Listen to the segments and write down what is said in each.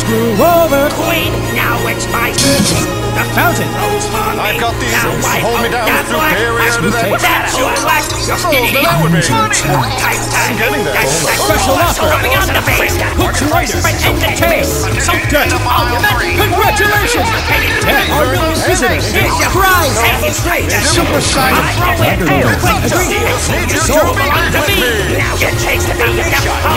Screw over. Queen, now it's my The fountain. I've got these. Hold me down through periods of that. That's you like your skinny. That would be. I'm getting there. Special offer. Coming on the face. Hook Rider. Some dirt. Congratulations. 10 are new visitors. Prize. Super Shine. Sold. Now get chased to be a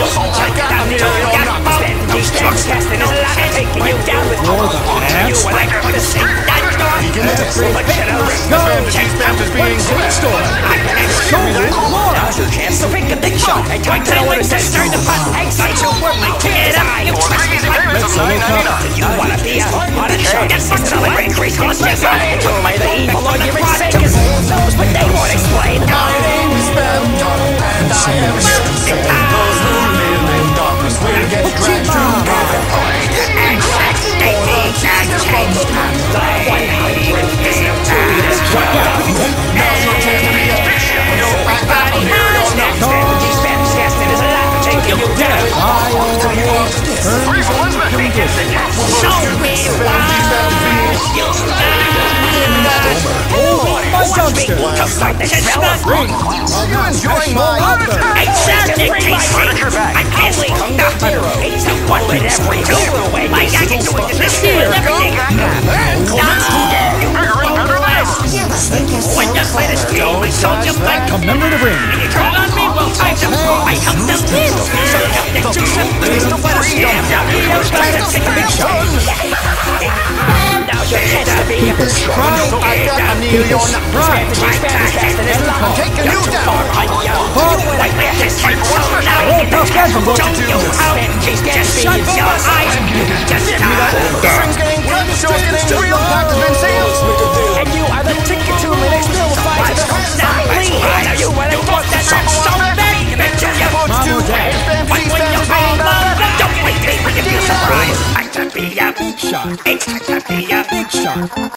testing is not taking you down with all the hands. You like to see that door. Spamton's being store. Now's your chance to pick a big shot. I don't know what it says. Start the pot. Excite your work. My kid. You want to be on a show. That's what's the way. Kris, yes, I told my the evil on your sake is those, but they won't explain. My name is Spamton, and I am those who live in darkness will get dragged through the fire. Now's your chance to be a fiction. Nobody knows next. Spam's casting is alive. Taking you down. Free for Elizabeth. Show me why you Are you enjoying my furniture bag? I'm only he's the one with every tool away. I can do it this year. Everything I when you play this game, I told you back. Commemorative ring. You turn on me, well, I help them win. So help them do something. Take a big shot. Now your chance to be a I got a new you're not right. I'm taking you down. Getting real packed has been sealed. And you are the ticket to my next bill fight. You want to talk that so bad, you bet you don't wait, this will give you a surprise. I can be a big shot.